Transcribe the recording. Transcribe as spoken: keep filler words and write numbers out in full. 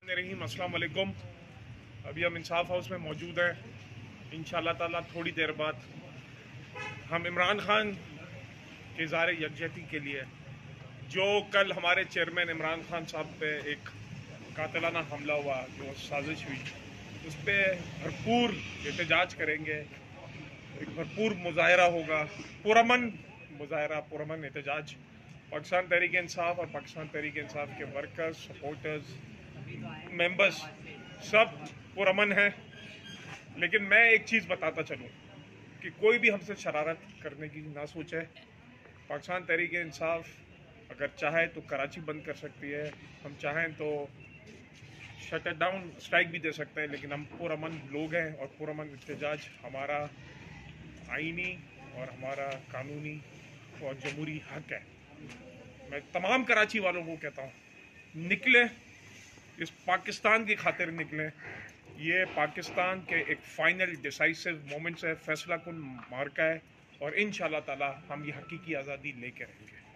रहीम अस्सलाम वालेकुम। अभी हम इंसाफ हाउस में मौजूद हैं। इंशाअल्लाह ताला थोड़ी देर बाद हम इमरान खान के इज़हार यकजहती के लिए, जो कल हमारे चेयरमैन इमरान खान साहब पे एक कातिलाना हमला हुआ, जो साजिश हुई, उस पर भरपूर एहतजाज करेंगे। एक भरपूर मुजाहरा होगा, पुरअमन मुजाहरा, पुरअमन एहतजाज। पाकिस्तान तहरीक इंसाफ और पाकिस्तान तहरीक इंसाफ के वर्कर्स, सपोर्टर्स, मेंबर्स सब पुरअमन है। लेकिन मैं एक चीज़ बताता चलूँ कि कोई भी हमसे शरारत करने की ना सोचे। पाकिस्तान तहरीक इंसाफ अगर चाहे तो कराची बंद कर सकती है, हम चाहें तो शट डाउन स्ट्राइक भी दे सकते हैं, लेकिन हम पुरअमन लोग हैं और पुरअमन एहतजाज हमारा आईनी और हमारा कानूनी और जमहूरी हक है। मैं तमाम कराची वालों को कहता हूँ, निकले, इस पाकिस्तान की खातिर निकले। ये पाकिस्तान के एक फाइनल डिसाइसिव मोमेंट्स है, फैसला कुन मार्का है, और इंशाअल्लाह ताला हम ये हकीकी आज़ादी लेके रहेंगे।